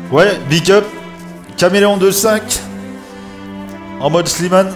Ouais, big up. Caméléon 2.5. En mode Slimane.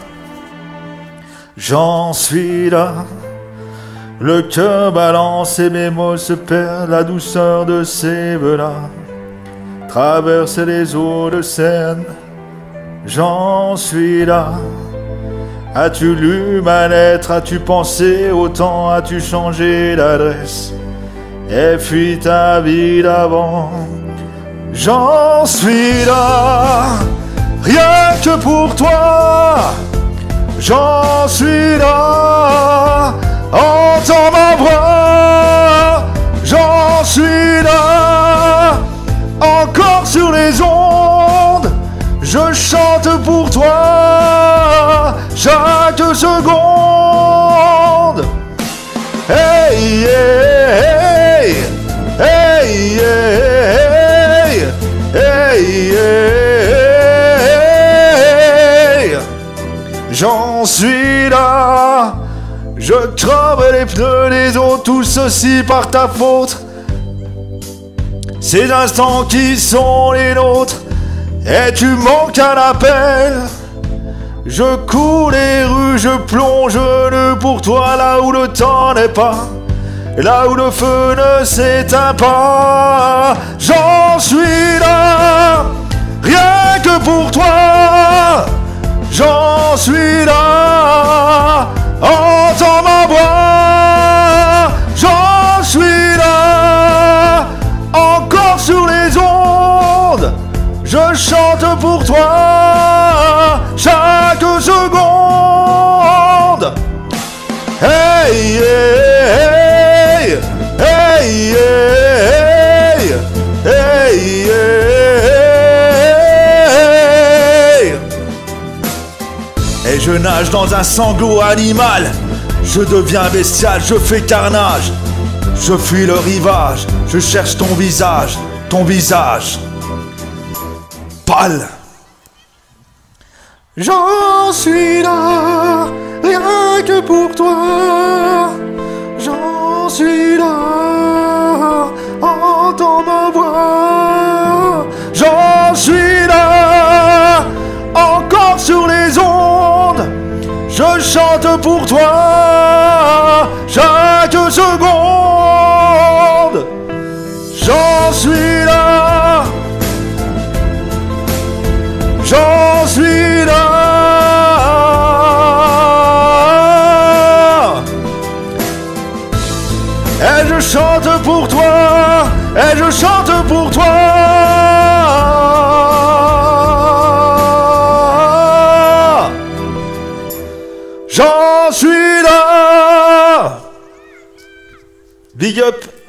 J'en suis là. Le cœur balance et mes mots se perdent. La douceur de ces velas traverser les eaux de Seine. J'en suis là. As-tu lu ma lettre? As-tu pensé au temps? As-tu changé d'adresse et fui ta vie d'avant? J'en suis là, rien que pour toi. J'en suis là, entends ma voix. J'en suis là, encore sur les ondes. Je chante pour toi chaque seconde. Hey, hey, hey, hey, hey, hey, hey. J'en suis là. Je crame les pneus des autres, tout ceci par ta faute. Ces instants qui sont les nôtres. Et tu manques un appel. Je cours les rues, je plonge nu pour toi là où le temps n'est pas, là où le feu ne s'éteint pas. J'en suis là, rien que pour toi. J'en suis là, entends ma voix. J'en suis là, encore sur les ondes. Je chante pour toi chaque seconde. Hey, hey, hey, hey, hey, hey. Et je nage dans un sanglot animal. Je deviens bestial, je fais carnage. Je fuis le rivage, je cherche ton visage, ton visage. Pâle. J'en suis là, rien que pour toi. J'en suis là, entends ma voix. J'en suis là, encore sur les ondes. Je chante pour toi chaque seconde. J'en suis là. J'en suis là. Et je chante pour toi. Et je chante pour toi. J'en suis là. Big up.